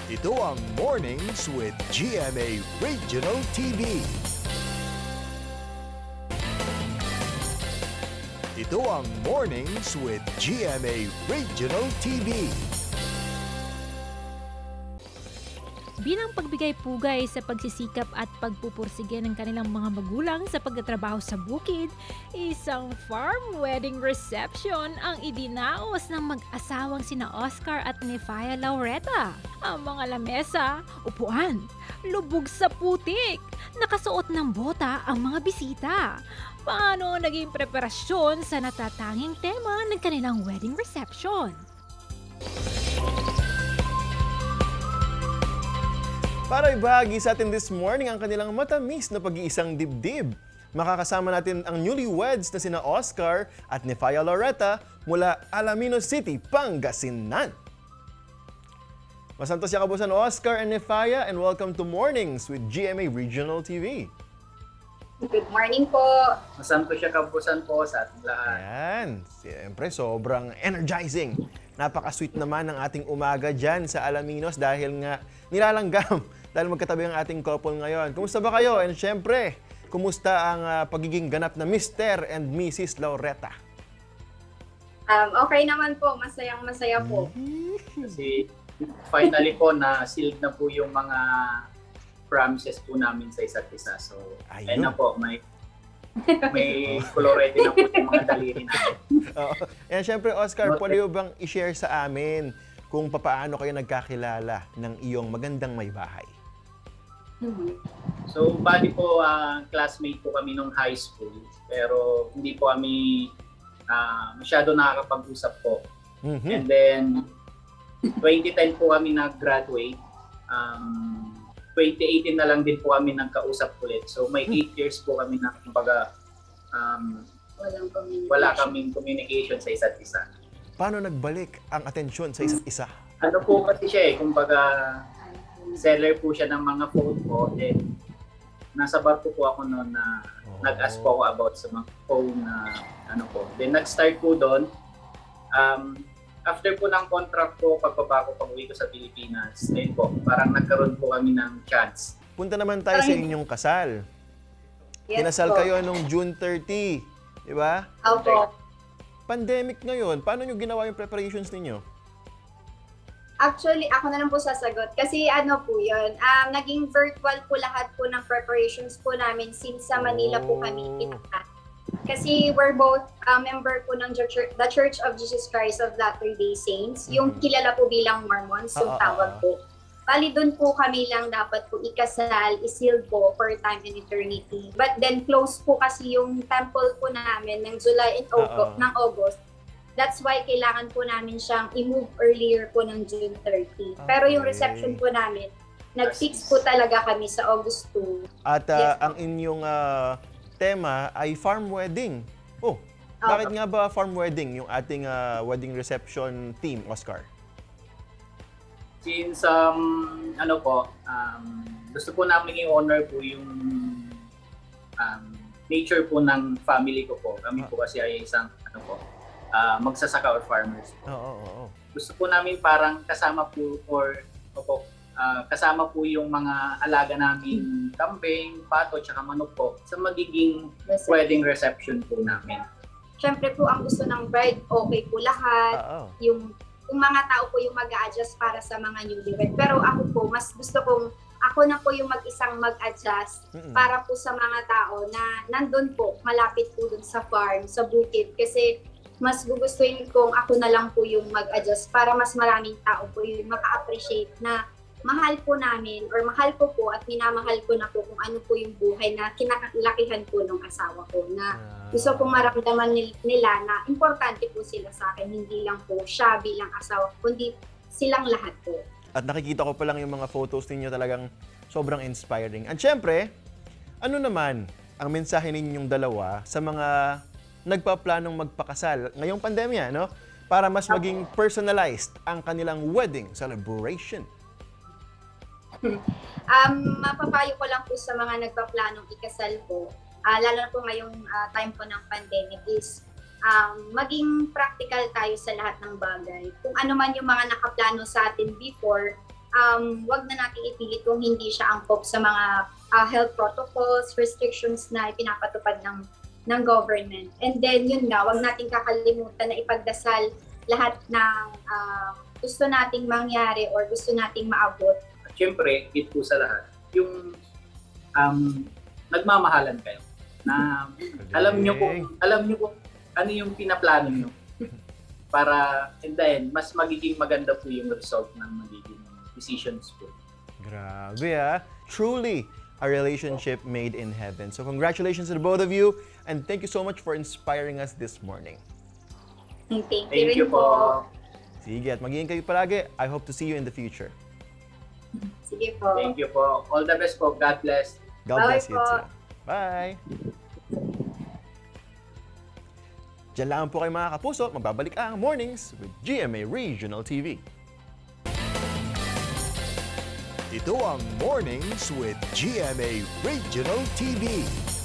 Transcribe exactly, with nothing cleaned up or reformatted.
Ito ang Mornings with G M A Regional T V. Ito ang Mornings with G M A Regional T V. Bilang pagbigay-pugay sa pagsisikap at pagpupursige ng kanilang mga magulang sa pagtatrabaho sa bukid, isang farm wedding reception ang idinaos ng mag-asawang sina Oscar at Nephia Laureta. Ang mga lamesa, upuan, lubog sa putik, nakasuot ng bota ang mga bisita. Paano naging preparasyon sa natatanging tema ng kanilang wedding reception? Para ibahagi sa atin this morning ang kanilang matamis na pag-iisang dibdib, makakasama natin ang newlyweds na sina Oscar at Nephia Laureta mula Alaminos City, Pangasinan. Masantos siya kabusan Oscar and Nephia, and welcome to Mornings with G M A Regional T V. Good morning po. Masantos siya kabusan po sa ating lahat. Ayan, siyempre sobrang energizing. Napaka-sweet naman ng ating umaga dyan sa Alaminos dahil nga nilalanggam dahil magkatabi ang ating couple ngayon. Kumusta ba kayo? And syempre, kumusta ang uh, pagiging ganap na Mister and Missus Laureta? Um, okay naman po. Masayang masaya po. Kasi finally po na sealed na po yung mga promises po namin sa isa't isa. So, ayun na po. May may kolorete na po yung mga daliri natin. Oo. And syempre, Oscar, pwede mo bang i-share sa amin kung papaano kayo nagkakilala ng iyong magandang may bahay? So, bali po, uh, classmate po kami nung high school. Pero hindi po kami uh, masyado nakakapag-usap po. Mm-hmm. And then, twenty ten po kami nag-graduate. Um, twenty eighteen na lang din po kami nagkausap ulit. So, may eight years po kami na, kumbaga, um, Walang communication. wala kaming communication sa isa't isa. Paano nagbalik ang atensyon sa isa't isa? Ano po kasi siya eh, kumbaga seller po siya ng mga phone ko. Then, nasa barko po ako noon na oh. nag-ask po ako about sa mga phone na ano po. Then, nag-start po doon. Um, after po ng contract ko, pagbaba ko pag-uwi ko sa Pilipinas, ayun po, parang nagkaroon po kami ng chance. Punta naman tayo sa inyong kasal. Yes, Kinasal po. kayo nung June thirtieth, di ba? Opo. Pandemic ngayon, paano nyo ginawa yung preparations ninyo? Actually, ako na lang po sasagot. Kasi ano po yun, um, naging virtual po lahat po ng preparations po namin since sa Manila po kami pinaka. Kasi we're both uh, member po ng Church, the Church of Jesus Christ of Latter-day Saints. Yung kilala po bilang Mormons, yung Ah, ah, tawag ah. po. Bali doon po kami lang dapat po ikasal, isil po for time and eternity. But then close po kasi yung temple po namin ng July and August, Uh-oh. ng August. That's why kailangan po namin siyang i-move earlier po ng June thirtieth. Pero yung Okay. reception po namin, nag-fix po talaga kami sa August two. At uh, Yes, ang inyong uh, tema ay farm wedding. Oh, bakit nga ba farm wedding yung ating uh, wedding reception theme, Oscar? Since, um, ano po, um, gusto po namin i-honor po yung um, nature po ng family ko po. Kami po kasi ay isang, ano po, uh, magsasaka or farmers po. Oo, oo, oo. Gusto po namin parang kasama po or opo, uh, kasama po yung mga alaga namin kambing, pato, tsaka manok po sa magiging Reception. wedding reception po namin. Siyempre po ang gusto ng bride, okay po lahat. Oo. Yung, yung mga tao po yung mag-a-adjust para sa mga newlywed. Pero ako po, mas gusto kong ako na po yung mag-isang mag-adjust Mm-mm. para po sa mga tao na nandun po, malapit po dun sa farm, sa bukid. Kasi mas gugustuhin kong ako na lang po yung mag-adjust para mas maraming tao po yung maka-appreciate na mahal po namin or mahal ko po at minamahal ko na po kung ano po yung buhay na kinalakihan po ng asawa ko. Na gusto kong maramdaman nil- nila na importante po sila sa akin, hindi lang po siya bilang asawa, kundi silang lahat po. At nakikita ko pa lang yung mga photos ninyo talagang sobrang inspiring. At syempre, ano naman ang mensahe ninyong dalawa sa mga nagpaplanong magpakasal ngayong pandemya, no? Para mas maging personalized ang kanilang wedding celebration. Um, mapapayo ko lang po sa mga nagpaplanong ikasal po, uh, lalo na po ngayong uh, time po ng pandemic is um, maging practical tayo sa lahat ng bagay. Kung ano man yung mga nakaplano sa atin before, um, wag na natin ipilit kung hindi siya angkop sa mga uh, health protocols, restrictions na ipinapatupad ng ng government. And then yun nga, wag nating kakalimutan na ipagdasal lahat ng uh, gusto nating mangyari or gusto nating maabot. At syempre, hit po sa lahat, yung um, nagmamahalan kayo. Na alam nyo kung, alam nyo kung ano yung pinaplano nyo. Para, and then, mas magiging maganda po yung result ng magiging decisions po. Grabe ah. Truly, a relationship made in heaven. So congratulations to the both of you and thank you so much for inspiring us this morning. Thank you, Thank you po. Sige, at magiging kayo palagi. I hope to see you in the future. Sige po. Thank you po. All the best po. God bless. God Bye bless you po. too. Bye! Diyan lang po kayo mga kapuso. Magbabalik ang Mornings with G M A Regional T V. Ito ang Mornings with G M A Regional T V.